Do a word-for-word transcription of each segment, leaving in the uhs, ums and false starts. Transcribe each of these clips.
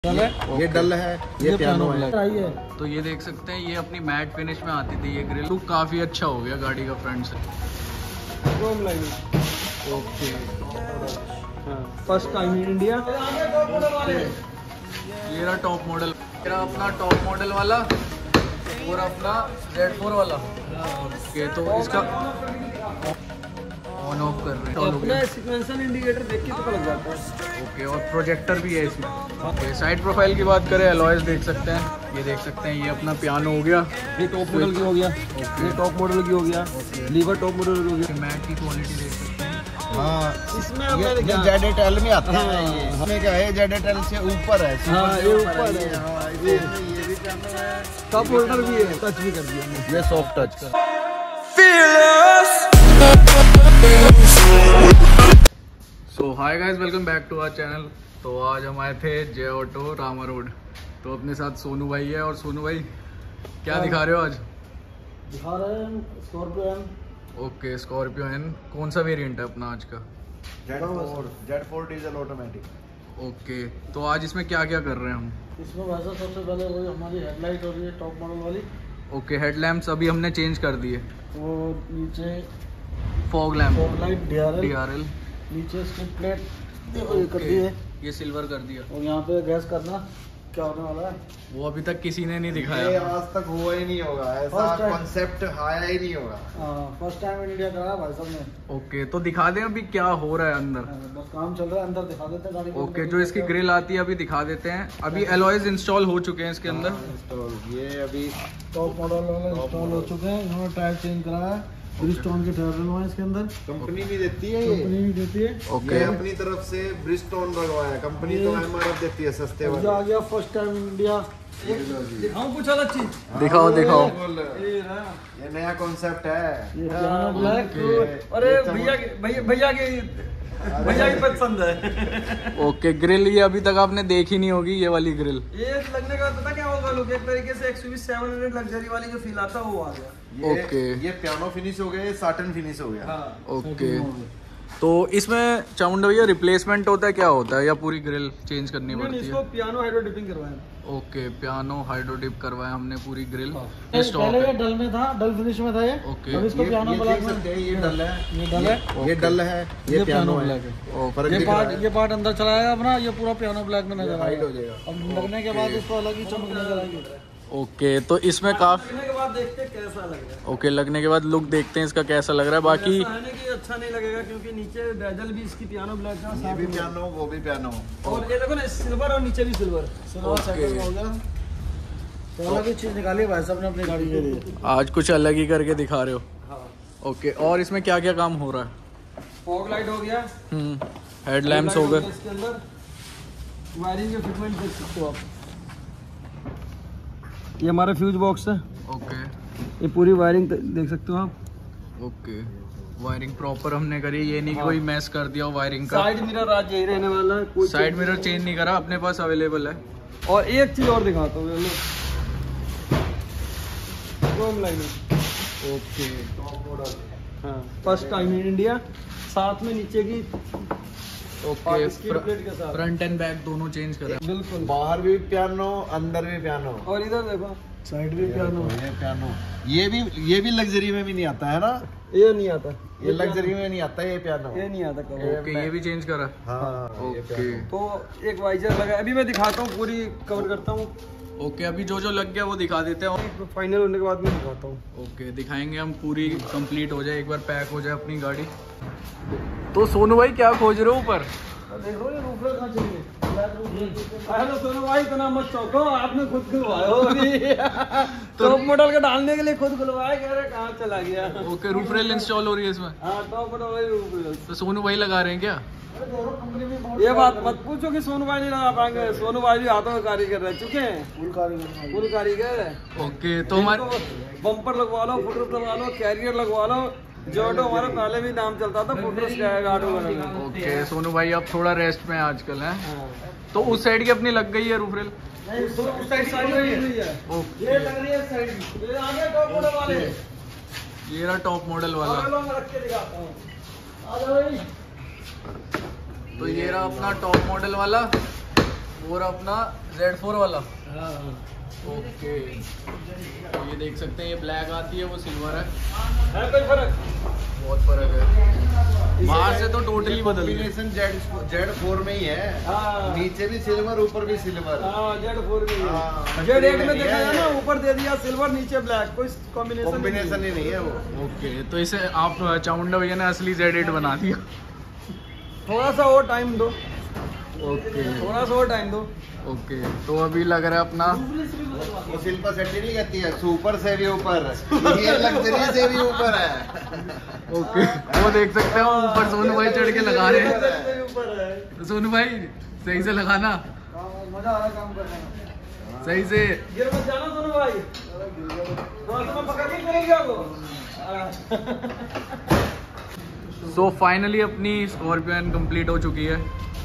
ये डल है, ये पियानो है। तो ये देख सकते हैं, ये अपनी मैट फिनिश में आती थी ये ग्रिल। लुक काफी अच्छा हो गया गाड़ी का फ्रंट से। Okay, first time in India. ये रहा टॉप मॉडल, मेरा अपना टॉप मॉडल वाला और अपना जेड फोर वाला। ओके, तो इसका ऑन ऑफ कर रहे हैं। अपना सीक्वेंशियल इंडिकेटर देख के पता लग जाता है। ओके, और प्रोजेक्टर भी है इसमें। ओके, साइड प्रोफाइल की बात करें, अलॉयज देख सकते हैं, ये देख सकते हैं, ये अपना पियानो हो गया, ये टॉप मॉडल की हो गया। ये टॉप मॉडल की हो गया, लीवर टॉप मॉडल की हो गया। मैट की क्वालिटी देख सकते हैं। हाँ, इसमें ये जेड एल में आता है। ये इसमें क्या है, जेड एल से ऊपर है। हाँ, ये ऊपर है। हाँ, ये ये भी पियानो है, कप होल्डर भी है, टच भी कर दिया हमने। ये soft touch. So hi guys, welcome back to our channel. तो आज हम आए थे जय ऑटो रामा रोड। तो अपने साथ सोनू भाई है। और सोनू भाई, क्या दिखा रहे हो आज? दिखा रहे हैं Scorpio N. Okay, Scorpio N. कौन सा वेरिएंट है अपना आज का? Z four, Z four diesel automatic. Okay, तो आज इसमें क्या क्या कर रहे हैं हम? इसमें वैसा सबसे पहले वही हमारी हेडलाइट हो रही है टॉप मॉडल वाली। ओके, हेडलैम्प्स अभी हमने चेंज कर दिए। वो नीचे fog lamp, fog light, D R L, D R L. नीचे स्किड प्लेट देखो ये कर दी है। ये सिल्वर कर दिया। और यहाँ पे गैस करना क्या होने वाला है, वो अभी तक किसी ने नहीं ये दिखाया। आज तक हुआ ही नहीं होगा, ऐसा First time। कॉन्सेप्ट आया ही नहीं होगा। फर्स्ट टाइम इन इंडिया करा भाई साहब ने। ओके, तो दिखा दें अभी क्या हो रहा है अंदर। बस काम चल रहा है, अंदर दिखा देते हैं गाड़ी को। ओके, जो इसकी ग्रिल आती है अभी दिखा देते हैं। अभी एलॉयज इंस्टॉल हो चुके हैं इसके अंदर। इंस्टॉल ये अभी टॉप मॉडल वाले इंस्टॉल हो चुके हैं। इन्होंने टायर चेंज कराया है, ब्रिजस्टोन के टायर डलवाए इसके अंदर। कंपनी भी देती है, ये कंपनी भी देती है। ओके, ये अपनी तरफ से ब्रिजस्टोन लगवाया। कंपनी तो एमआरएफ देती है सस्ते जो वाले। आ गया फर्स्ट टाइम इन इंडिया। दिखाऊं कुछ अलग चीज? दिखाओ दिखाओ। ये रहा, ये नया कॉन्सेप्ट है। ये पियानो ब्लैक। ओके। अरे भैया के भैया भैया के भैया की पसंद है। ओके, ग्रिल ये अभी तक आपने देखी नहीं होगी, ये वाली ग्रिल। ये लगने का पता क्या होगा लुक, एक तरीके से एक्सयूवी सेवन हंड्रेड लग्जरी वाली जो फील आता है वो आ गया। ये, ओके। ये पियानो फिनिश हो गया, ये साटन फिनिश हो गया। हाँ, ओके, तो इसमें चामुंडा भैया रिप्लेसमेंट होता है, क्या होता है, या पूरी ग्रिल चेंज करनी पड़ती इसको है? पियानो हाइड्रो डिपिंग करवाया। ओके, पियानो हाइड्रो डिप करवाया हमने पूरी ग्रिल। पहले ये डल में था, डल फिनिश में था ये। ओके। अब इसको ये- पियानो ये ब्लैक देख में। सकते हैं, ये डल है, ये डल है, ये डल है, ये पियानो है। ब्लैक है। फर्क ये दिख रहा पार्ट है। ये पार्ट अंदर चला आएगा अपना, ये पूरा पियानो ब्लैक में नजर हाइड आएगा। हो जाएगा। अब लगने के बाद इसको अलग ही चमक नजर आएगी। ओके, तो इसमें काफी लगने के बाद देखते हैं कैसा लग रहा है। ओके, लगने के बाद लुक देखते हैं इसका कैसा लग रहा है। बाकी ऐसा है ना कि अच्छा नहीं लगेगा क्योंकि नीचे बेजल भी इसकी पियानो ब्लैक का ये साथ भी में। पियानो, वो भी पियानो। और ये देखो ना, सिल्वर और नीचे भी सिल्वर सिल्वर ओके। सेकंड हो गया। तो अलग ही चीज निकाली भाई साहब ने अपनी गाड़ी के लिए। आज कुछ अलग ही करके दिखा रहे हो। हाँ, ओके, और इसमें क्या क्या काम हो रहा है? फॉग लाइट हो गया, हम्म, हेडलैम्प्स हो गए। इसके अंदर वायरिंग के फिटमेंट देख सकते हो आप। ये हमारा फ्यूज बॉक्स है। ओके ये पूरी वायरिंग देख सकते हो आप। ओके, वायरिंग प्रॉपर हमने करी, ये नहीं कि कोई मैस कर दिया हो वायरिंग का। साइड मिरर आज यही रहने वाला है, कोई साइड मिरर चेंज नहीं करा, अपने पास अवेलेबल है। और एक चीज और दिखाता हूँ, ये लो। Chrome liner. Okay, top model. हाँ, फर्स्ट टाइम इन इंडिया। साथ में नीचे की ओके, स्किड प्लेट के साथ। फ्रंट एंड बैक दोनों चेंज करा। बिल्कुल। बाहर भी पियानो, अंदर भी पियानो। और इधर देखो, साइड भी पियानो। ये पियानो, ये भी ये भी लग्जरी में भी नहीं आता है ना। ये नहीं आता, ये लग्जरी में नहीं आता, ये पियानो। ये नहीं आता कभी। ओके, ये भी चेंज करा। हाँ, ये ओके पियानो। तो एक वाइजर लगा, अभी मैं दिखाता हूँ, पूरी कवर करता हूँ। ओके, अभी जो जो लग गया वो दिखा देते हैं। फाइनल होने के बाद मैं दिखाता हूँ। ओके, दिखाएंगे हम, पूरी कंप्लीट हो जाए, एक बार पैक हो जाए अपनी गाड़ी। तो सोनू भाई क्या खोज रहे हो ऊपर? देखो ये रूफर कहाँ चाहिए। हेलो सोनू भाई, इतना मत चौंको, आपने खुद खुलवाया हो अभी। टॉप मॉडल का डालने के लिए खुद खुलवाया, कह रहे कहाँ चला गया। ओके, रूफ रेल इंस्टॉल हो रही है इसमें। हाँ, टॉप मॉडल वाली रूफ रेल। तो सोनू भाई लगा रहे हैं क्या? ये बात मत पूछो कि सोनू भाई नहीं लगा पाएंगे, सोनू भाई भी हाथों में कारीगर रह चुके हैं। फुल कारीगर, फुल कारीगर है। ओके, तो हमारे बम्पर लगवा लो, फुटरेस्ट लगवा लो, कैरियर लगवा लो। जो ऑटो हमारा पहले भी नाम चलता था, फुटरेस्ट गार्ड वगैरह। ओके, सोनू भाई अब थोड़ा रेस्ट में आजकल है। तो उस साइड की अपनी लग गई है रूफ रेल। नहीं, उस साइड साइड लगी हुई है। ओके, ये लग रही है साइड, ये आगे टॉप मॉडल वाले। ये रहा टॉप मॉडल वाला। चलो मैं रख के दिखाता हूँ। आ जाओ भाई। तो ये रहा अपना टॉप मॉडल वाला और अपना जेड फोर वाला। हाँ ओके, तो ये देख सकते हैं ये ब्लैक आती है, वो सिल्वर है। है कोई फर्क? बहुत फर्क है, बाहर से तो टोटली बदल गई। कॉम्बिनेशन जेड जेड फोर में ही है। हाँ नीचे भी सिल्वर, ऊपर भी सिल्वर। हाँ जेड फोर में हाँ, जेड एट में नहीं देखा है। है ना, ऊपर दे दिया सिल्वर, नीचे ब्लैक, कोई कॉम्बिनेशन कॉम्बिनेशन ही नहीं है वो। ओके, तो इसे आप चामुंडा भैया ने असली जेड एट बना दिया। थोड़ा सा और टाइम दो, ओके थोड़ा सा और टाइम दो। ओके, तो अभी लग रहा है अपना वो शिल्पा शेट्टी नहीं कहती है सुपर से भी ऊपर, ये लग्जरी से भी ऊपर है। ओके, वो देख सकते हैं ऊपर सोनू भाई चढ़ के लगा रहे हैं। ऊपर है। तो सोनू भाई सही से लगाना, मजा आ रहा है काम करने में। सही से। गिर मत जाना सोनू भाई, थोड़ा सा मैं पकड़ के करेंगे आपको। सो फाइनली अपनी स्कॉर्पियन कंप्लीट हो चुकी है,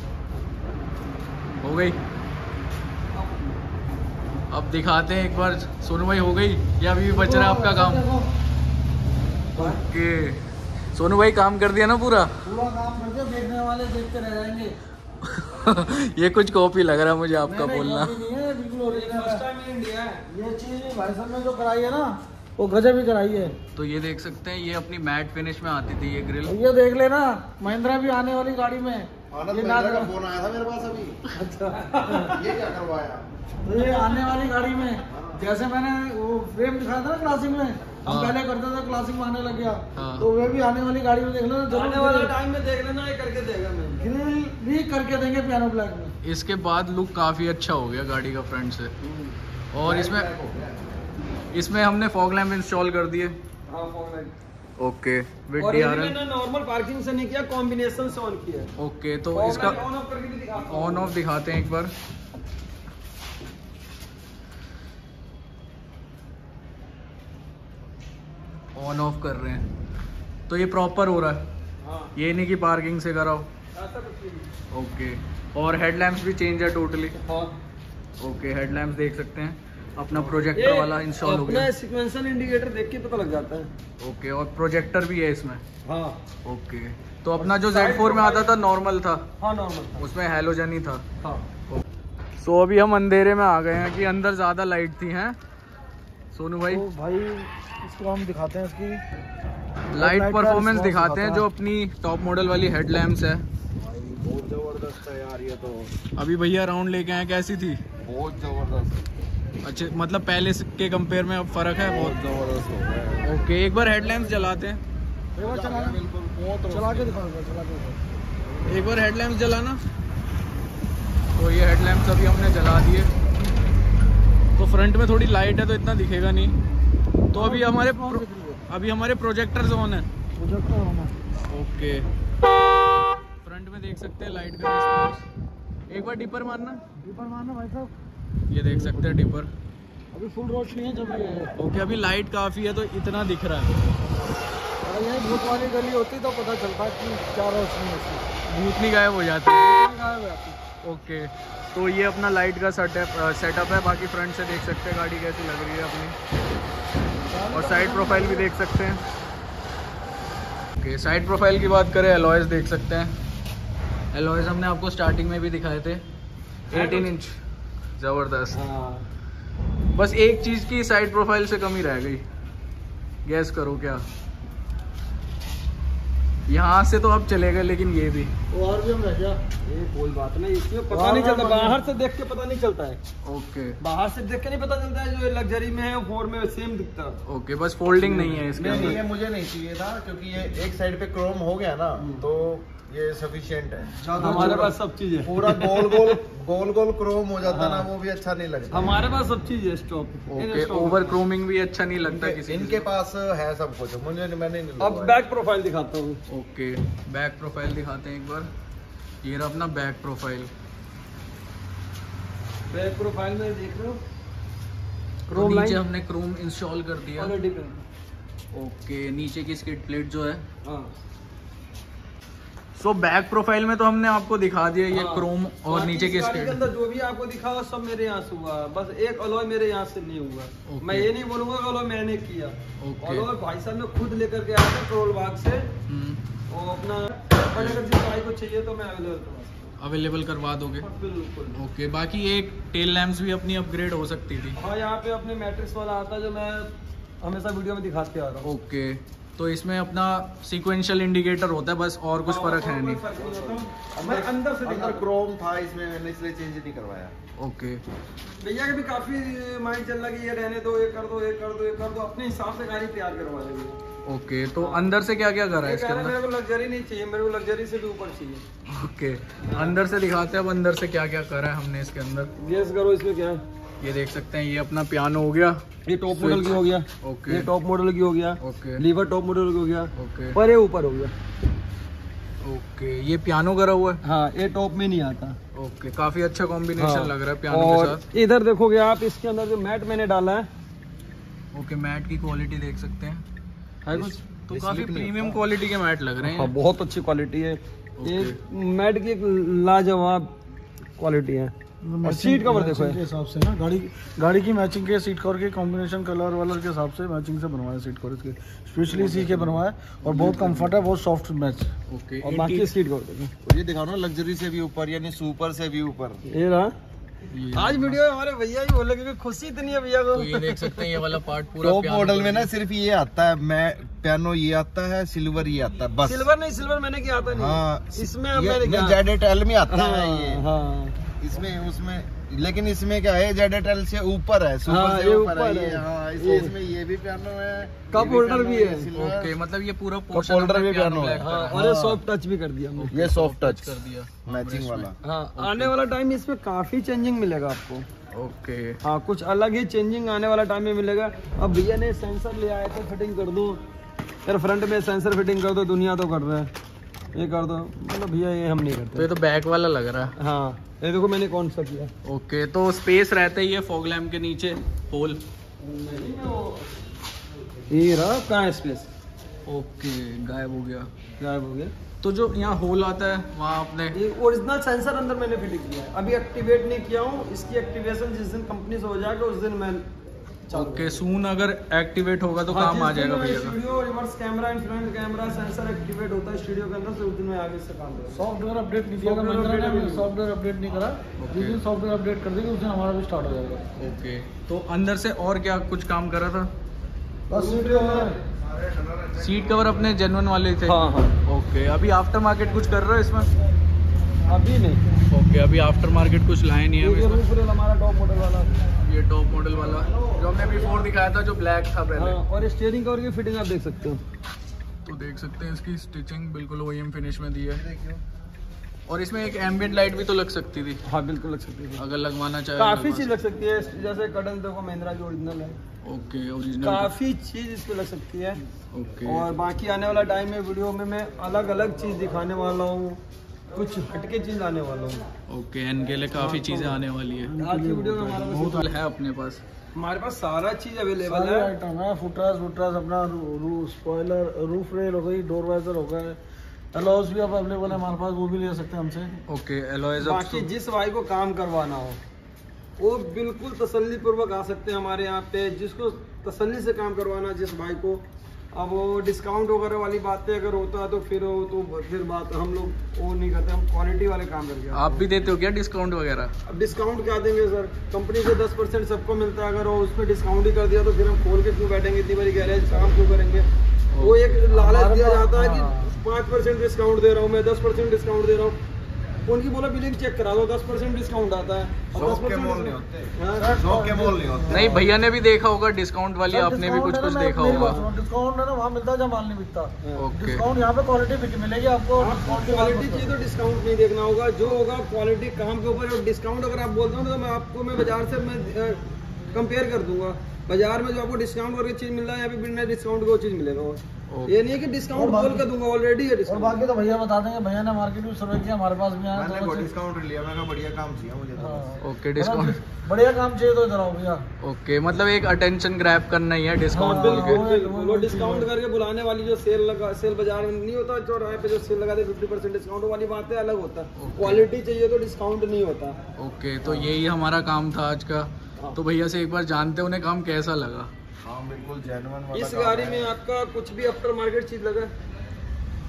हो गई। अब दिखाते हैं एक बार सोनू भाई, हो गई या अभी भी बच रहा है आपका काम? ओके, सोनू भाई काम कर दिया ना पूरा? पूरा काम करके देखने वाले देखते रह जाएंगे। ये कुछ कॉपी लग रहा है मुझे आपका बोलना। नहीं है, बिल्कुल original first time in India है ये चीज। भाई साहब ने जो कराई है ना, वो गजब ही कराई है। तो ये देख सकते हैं, ये अपनी मैट फिनिश में आती थी ये ग्रिल। ये देख लेना, महिंद्रा भी आने वाली गाड़ी में आनंद ये ना महिंद्रा का फोन आया था मेरे पास अभी। अच्छा ये क्या करवाया? तो ये आने वाली गाड़ी में, जैसे मैंने वो फ्रेम दिखाया था ना क्लासिक में, हम हाँ। पहले करते थे, क्लासिक में आने लग गया। हाँ। तो वे भी आने वाली गाड़ी में देख लेना, आने वाला टाइम में देख लेना, ये करके देगा। मैं ग्रिल भी करके देंगे पियानो ब्लैक में। इसके बाद लुक काफ़ी अच्छा हो गया गाड़ी का फ्रंट से। और इसमें इसमें हमने फॉग लैम्प इंस्टॉल कर दिए। हाँ, फॉग लाइट। ओके, विद और ये भी डीआरएल। मैंने नॉर्मल पार्किंग से नहीं किया, कॉम्बिनेशन से ऑन किया है। ओके, तो फॉग इसका लाइट ऑन ऑफ करके भी दिखाता हूं। ऑन ऑफ दिखाते हैं एक बार। ऑन ऑफ कर रहे हैं, तो ये प्रॉपर हो रहा है, हाँ, ये नहीं कि पार्किंग से कराओ। ऐसा कुछ नहीं। ओके, और हेडलैम्प्स भी चेंज है टोटली। हाँ, ओके, हेडलैम्प्स देख सकते हैं, अपना प्रोजेक्टर वाला इंस्टॉल हो गया। अपना सीक्वेंशियल इंडिकेटर देख के पता लग जाता है। ओके, और प्रोजेक्टर भी है इसमें। हाँ ओके, तो अपना जो जेड फोर में आता था नॉर्मल था, हाँ, नॉर्मल। उसमें हैलोजन ही था। हाँ, सो अभी हम अंधेरे में आ गए हैं कि अंदर ज़्यादा लाइट थी हैं सोनू भाई। तो भाई इसको हम दिखाते हैं, इसकी लाइट का परफॉर्मेंस response दिखाते हैं, दिखाता जो अपनी टॉप मॉडल वाली हेडलैम्प्स है। बहुत जबरदस्त है यार ये तो। अभी भैया राउंड लेके आए, कैसी थी? बहुत जबरदस्त, अच्छे, मतलब पहले के कंपेयर में अब फर्क है बहुत। जबरदस्त हो गया। ओके, एक बार हेडलैम्प्स जलाते हैं, एक बार चला बिल्कुल बहुत चला के दिखाओ, चला के दिखाओ। एक बार हेडलैम्प्स जलाना। तो ये हेडलैम्प्स अभी हमने जला दिए, तो फ्रंट में थोड़ी लाइट है तो इतना दिखेगा नहीं। तो अभी हमारे प्रो, अभी हमारे प्रोजेक्टर्स ऑन है। प्रोजेक्टर होना। ओके, फ्रंट में देख सकते हैं लाइट का रिस्पॉन्स। एक बार डिपर मारना, ऊपर मारना भाई साहब, ये देख सकते हैं डिपर। अभी फुल रोशनी है जब रही है। ओके, अभी लाइट काफ़ी है तो इतना दिख रहा है। अगर यही भूत वाली गली होती तो पता चलता कि क्या रोशनी है इसकी। भूतनी गायब हो जाती है। गायब हो जाती। ओके, तो ये अपना लाइट का सेटअप सेटअप है। बाकी फ्रंट से देख सकते हैं गाड़ी कैसी लग रही है अपनी, और साइड प्रोफाइल भी देख सकते हैं। ओके, साइड प्रोफाइल की बात करें, एलॉयज देख सकते हैं। एलॉयज हमने आपको स्टार्टिंग में भी दिखाए थे, अठारह इंच, ज़बरदस्त। हाँ, बस एक चीज़ की साइड प्रोफाइल से कमी रह गई, गैस करो क्या? यहाँ से तो अब चलेगा, लेकिन ये भी वो और भी हम रह गया। ये कोई बात नहीं, इसमें पता नहीं चलता, बाहर से देख के पता नहीं चलता है। ओके बाहर से देख के नहीं पता चलता है, जो लग्जरी में है फोर में सेम दिखता है। ओके, बस फोल्डिंग नहीं है इसके नहीं अंदर। ये मुझे नहीं चाहिए था, क्योंकि ये एक साइड पे क्रोम हो गया ना, तो ये सफिशिएंट है। हमारे पास सब चीज है, पूरा गोल गोल गोल गोल क्रोम हो जाता ना, वो भी अच्छा नहीं लगता। हमारे पास सब चीज है स्टॉक। ओके, ओवर क्रोमिंग भी अच्छा नहीं लगता किसी इनके पास है सब कुछ, मुझे मैंने नहीं अब लगवाया। बैक प्रोफाइल दिखाता हूँ। ओके, बैक प्रोफाइल दिखाते हैं एक बार। ये रहा अपना बैक प्रोफाइल। बैक प्रोफाइल में देख रहे हो, तो क्रोम नीचे लाइन हमने क्रोम इंस्टॉल कर दिया। ऑलरेडी। ओके, नीचे की स्किड प्लेट जो है। हाँ, सो बैक प्रोफाइल में तो हमने आपको दिखा दिया ये हाँ। क्रोम और बाकी नीचे की इस गाड़ी के स्किड। अंदर जो भी आपको दिखा हुआ सब मेरे यहाँ से हुआ, बस एक अलॉय मेरे यहाँ से नहीं हुआ। ओके। मैं ये नहीं बोलूंगा कि अलॉय मैंने किया, ओके। अलॉय भाई साहब ने खुद लेकर के आया था करोल बाग से। हम्म, वो अपना, अगर जिस भाई को चाहिए तो मैं अवेलेबल करवा सकता हूँ। अवेलेबल करवा दोगे? बिल्कुल। ओके, बाकी एक टेल लैम्प्स भी अपनी अपग्रेड हो सकती थी। हाँ, यहाँ पे अपने मैट्रिक्स वाला आता है जो मैं हमेशा वीडियो में दिखाते आ रहा हूँ। ओके, तो इसमें अपना सीक्वेंशियल इंडिकेटर होता है बस, और कुछ फर्क है नहीं? मैं अंदर से अंदर क्रोम था इसमें, मैंने इसलिए चेंज नहीं करवाया। ओके, भैया के भी काफी माइंड चल रहा है कि ये रहने दो, ये कर दो, ये कर दो, ये कर दो, अपने हिसाब से गाड़ी तैयार करवा देंगे। ओके, तो अंदर से क्या क्या करा है इसके अंदर? मेरे को लग्जरी नहीं चाहिए, मेरे को लग्जरी से भी ऊपर चाहिए। ओके, अंदर से दिखाते हैं अब अंदर से क्या क्या करा है हमने इसके अंदर। गेस करो इसमें क्या है। ये देख सकते हैं, ये अपना पियानो हो गया, ये टॉप मॉडल की हो गया। ओके, ये टॉप मॉडल की हो गया। ओके, लीवर टॉप मॉडल की हो गया। ओके, पर ये ऊपर हो गया। ओके, ये पियानो करा हुआ है। हाँ, ये टॉप में नहीं आता। ओके, काफी अच्छा कॉम्बिनेशन हाँ, लग रहा है पियानो और के साथ। इधर देखोगे आप, इसके अंदर जो मैट मैंने डाला है, ओके, मैट की क्वालिटी देख सकते हैं, है कुछ तो काफी प्रीमियम क्वालिटी के मैट लग रहे हाँ, हैं। बहुत अच्छी क्वालिटी है। ये मैट की एक लाजवाब क्वालिटी है। और सीट कवर देखो के हिसाब से ना, गाड़ी गाड़ी की मैचिंग के सीट कवर के कॉम्बिनेशन कलर वालर के हिसाब से मैचिंग से बनवाए सीट कवर इसके, स्पेशली इसी के बनवाए, और बहुत कंफर्ट है, बहुत सॉफ्ट मैच। ओके, और बाकी सीट कवर देखो, ये दिखाओ ना, लग्जरी से भी ऊपर यानी सुपर से भी ऊपर। ये रहा। ये आज वीडियो में हमारे भैया ही बोले क्योंकि खुशी इतनी है भैया को। तो ये देख सकते हैं, ये वाला पार्ट पूरा टॉप पियानो मॉडल का में ना है। सिर्फ ये आता है, मैं पियानो ये आता है, सिल्वर ये आता है बस। सिल्वर नहीं, सिल्वर मैंने किया आता नहीं। हाँ, इसमें ये मैंने किया। जेडेटल में आता हाँ, है ये। हाँ, इसमें उसमें, लेकिन इसमें क्या है, जेडेटल से ऊपर है, सुपर हाँ, से ये ऊपर है ऊपर ये। है। हाँ, इसलिए इसमें ये भी पियानो है, कप होल्डर भी है। ओके, मतलब ये पूरा कप होल्डर भी पियानो है। हाँ, और ये सॉफ्ट टच भी कर दिया हमने। ये सॉफ्ट टच कर दिया मैचिंग वाला। हाँ, आने वाला टाइम इसमें काफी चेंजिंग मिलेगा आपको। ओके, हाँ, कुछ अलग ही चेंजिंग आने वाला टाइम में मिलेगा। अब भैया ने सेंसर ले आए थे, फिटिंग कर दो यार, फ्रंट में सेंसर फिटिंग कर दो, दुनिया तो कर रहा है, ये कर दो, मतलब भैया ये हम नहीं तो करते। ये तो बैक वाला लग रहा है। हाँ, ये देखो मैंने कौन सा किया। ओके, तो स्पेस रहता ही है फॉग लैम्प के नीचे, होल। ये रहा, कहाँ है स्पेस, ओके, गायब हो गया। गायब हो गया। तो जो यहाँ होल आता है वहाँ आपने, ये ओरिजिनल सेंसर अंदर मैंने फिटिंग किया है, अभी एक्टिवेट नहीं किया हूँ। इसकी एक्टिवेशन जिस दिन कंपनी से हो जाएगा उस दिन मैं ओके, सून अगर एक्टिवेट होगा तो काम आ जाएगा भैया का। Studio reverse camera and front camera sensor activate होता है स्टूडियो के अंदर से, उस दिन मैं आगे से काम करूँगा। सॉफ्टवेयर अपडेट नहीं किया Software update मैंने, अभी- सॉफ्टवेयर अपडेट नहीं करा। जिस दिन सॉफ्टवेयर अपडेट कर देंगे उस दिन हमारा भी स्टार्ट हो जाएगा। ओके, तो अंदर से और क्या कुछ काम करा था? बस सीट कवर, सीट कवर अपने जेन्युइन वाले थे? हाँ हाँ, ओके, अभी आफ्टर मार्केट कुछ कर रहे हो इसमें? अभी नहीं। ओके, अभी आफ्टर मार्केट कुछ लाए नहीं है ये इसमें। रूफ रेल हमारा टॉप मॉडल वाला। ये टॉप मॉडल वाला जो हमने बिफोर दिखाया था, जो ब्लैक था पहले। हाँ, और स्टीयरिंग कवर की फिटिंग आप देख सकते हो। तो देख सकते हैं इसकी स्टिचिंग बिल्कुल ओईएम फिनिश में दी है। और इसमें एक एम्बिएंट लाइट भी तो लग सकती थी, हाँ बिल्कुल लग सकती है, अगर लगवाना चाहे। काफी चीज लग सकती है। जैसे कर्टन देखो महिंद्रा की ओरिजिनल है, ओके, ओरिजिनल। काफी चीज इस पे लग सकती है। ओके, और बाकी आने वाला टाइम में वीडियो में मैं अलग अलग चीज दिखाने वाला हूँ, कुछ हटके चीज लाने वाला हूँ। ओके, एन के लिए काफी चीजें आने वाली है। आज की वीडियो में हमारा बस बहुत है अपने पास। हमारे पास सारा चीज अवेलेबल सारे है। आइटम है, फुटरेस वुटरेस अपना, रू, रू, स्पॉइलर, रूफ रेल हो गई, डोर वाइजर हो गए, अलॉज भी अब अवेलेबल है हमारे पास, वो भी ले सकते हैं हमसे। ओके, एलॉयज बाकी जिस भाई को काम करवाना हो वो बिल्कुल तसल्ली पूर्वक आ सकते हैं हमारे यहाँ पे। जिसको तसल्ली से काम करवाना, जिस भाई को, अब वो डिस्काउंट वगैरह वाली बातें अगर होता है तो फिर वो तो फिर बात हम लोग वो नहीं करते, हम क्वालिटी वाले काम करके आते हैं। आप भी देते हो क्या डिस्काउंट वगैरह? अब डिस्काउंट क्या देंगे सर, कंपनी से दस परसेंट सबको मिलता है, अगर वो उसमें डिस्काउंट ही कर दिया तो फिर हम खोल के क्यों बैठेंगे, इतनी बड़ी गैरेज काम क्यों करेंगे। वो एक लालच दिया जाता है कि पाँच परसेंट डिस्काउंट दे रहा हूँ मैं, दस परसेंट डिस्काउंट दे रहा हूँ। उनकी बोला बिलिंग चेक करा दो, दस परसेंट डिस्काउंट आता है। अब शौक दस के परसेंट मोल नहीं होते, हाँ? शौक के मोल नहीं होते। नहीं, भैया ने भी देखा होगा डिस्काउंट वाली, सर, आपने भी डिस्काउंट कुछ है कुछ ना, देखा मेरी होगा। बात सुनो, डिस्काउंट है ना वहाँ मिलता है जहाँ माल नहीं बिकता। ओके, डिस्काउंट यहाँ पे क्वालिटी बिक मिलेगी आपको। आपको क्वालिटी चाहिए तो डिस्काउंट नहीं देखना होगा, जो होगा क्वालिटी काम के ऊपर। और डिस्काउंट अगर आप बोलते हो तो मैं आपको मैं बाजार से मैं कंपेयर कर दूंगा। बाजार में जो आपको डिस्काउंट करके चीज मिल रहा है, यहाँ पे बिना डिस्काउंट के वो चीज मिलेगा। ये नहीं है कि डिस्काउंट बोल के दूंगा, ऑलरेडी है और डिस्काउंट। बाकी तो भैया बता देंगे, भैया ने मार्केट में सर्वे किया, हमारे पास भी आया मैंने तो वो बस- डिस्काउंट लिया, मैं कहा बढ़िया काम चाहिए मुझे तो। हाँ। Okay, discount. बढ़िया काम चाहिए तो इधर आओ भैया। ओके, मतलब एक अटेंशन ग्रैब करना ही है डिस्काउंट हाँ, बोल के। वो- बिल्कुल, वो डिस्काउंट करके बुलाने वाली जो सेल लगा, सेल बाजार में नहीं होता, चौराहे पे जो सेल लगा दे फिफ्टी परसेंट डिस्काउंट वाली बात है, अलग होता है। क्वालिटी चाहिए तो डिस्काउंट नहीं होता। ओके, तो यही हमारा काम था आज का। तो भैया से एक बार जानते उन्हें काम कैसा लगा। हाँ बिल्कुल जेन्युइन वाला इस काम गाड़ी है। में आपका कुछ भी आफ्टर मार्केट चीज लगा है?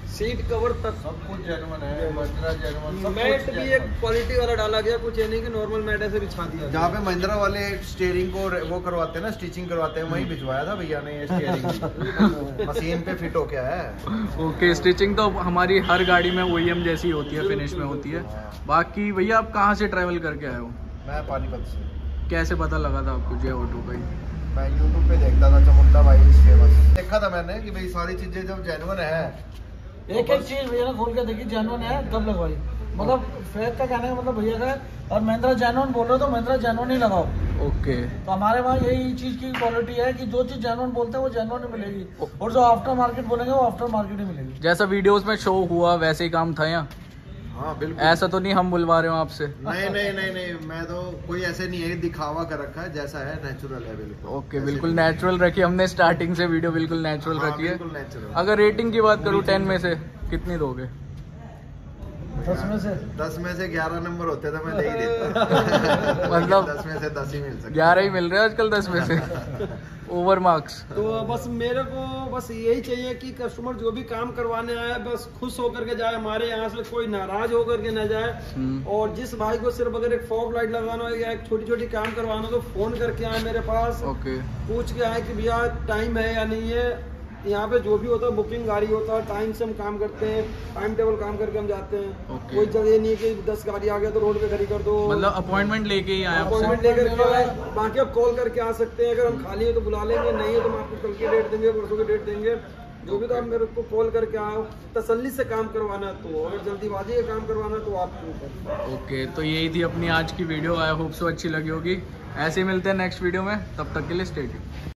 सीट कवर तक सब कुछ जेन्युइन है, महिंद्रा जेन्युइन। मैट भी एक क्वालिटी वाला डाला गया, कुछ ये नहीं कि नॉर्मल मैट ऐसे बिछा दिया। जहाँ पे महिंद्रा वाले स्टीयरिंग को वो करवाते हैं ना, स्टिचिंग करवाते हैं, वहीं भिजवाया था भैया ने ये स्टीयरिंग मशीन पे फिट हो गया है। ओके, स्टिचिंग तो हमारी हर गाड़ी में ओईएम जैसी होती है, फिनिश में होती है। बाकी भैया आप कहाँ से ट्रैवल करके आए हो? मैं पानीपत से। कैसे पता लगा था आपको जय ऑटो का? मैं यूट्यूब पे देखता था, चामुंडा भाई फेमस देखा था मैंने कि भाई सारी चीजें जब जेन्युइन है, एक एक चीज भैया ने खोल के देखी, जेन्युइन है तब लगवाई। मतलब फेक का कहने का मतलब भैया का, और महिंद्रा जेन्युइन बोल रहे हो तो महिंद्रा जेन्युइन ही लगाओ। ओके, तो हमारे वहाँ यही चीज की क्वालिटी है कि जो चीज जेन्युइन बोलते हैं वो जेन्युइन ही मिलेगी, और जो आफ्टर मार्केट बोलेंगे वो आफ्टर मार्केट ही मिलेगी। जैसा वीडियोस में शो हुआ वैसे ही काम था यहाँ? हाँ बिल्कुल। ऐसा तो नहीं हम बुलवा रहे हो आपसे? नहीं नहीं नहीं नहीं, मैं तो कोई ऐसे नहीं है दिखावा कर रखा है, जैसा है नेचुरल है बिल्कुल। ओके, बिल्कुल नेचुरल रखी हमने, स्टार्टिंग से वीडियो बिल्कुल नेचुरल हाँ, रखी है। बिल्कुल नेचुरल। अगर रेटिंग की बात करूँ टेन में से कितनी दोगे? दस में से दस में से ग्यारह नंबर होते तो मैं दे ही देता। मतलब दस में से दस ही मिल सकता। ग्यारह ही मिल रहे हैं आजकल दस में से, ओवर मार्क्स। तो बस मेरे को बस यही चाहिए कि कस्टमर जो भी काम करवाने आए बस खुश होकर के जाए, हमारे यहाँ से कोई नाराज होकर के न जाए। और जिस भाई को सिर्फ अगर एक फॉग लाइट लगाना हो या एक छोटी छोटी काम करवाना हो तो फोन करके आए मेरे पास। ओके, पूछ के आए कि भैया टाइम है या नहीं है। यहाँ पे जो भी होता है बुकिंग गाड़ी होता है, टाइम से हम काम करते हैं, टाइम टेबल काम करके हम जाते हैं। Okay. कोई जगह नहीं है कि दस गाड़ी आ गया तो रोड पे खड़ी कर दो। मतलब अपॉइंटमेंट लेके ही आए अपॉइंटमेंट लेकर के आए। बाकी आप कॉल करके आ सकते हैं, अगर हम खाली है तो बुला लेंगे, नहीं है तो हम आपको कल की डेट देंगे, परसों की डेट देंगे, जो भी। तो आप मेरे को कॉल करके आओ, तसल्ली से काम करवाना है तो, अगर जल्दीबाजी का काम करवाना है तो आपके ऊपर। ओके, तो यही थी अपनी आज की वीडियो। आई होप सो अच्छी लगी होगी। ऐसे ही मिलते हैं नेक्स्ट वीडियो में, तब तक के लिए स्टे ट्यून्ड।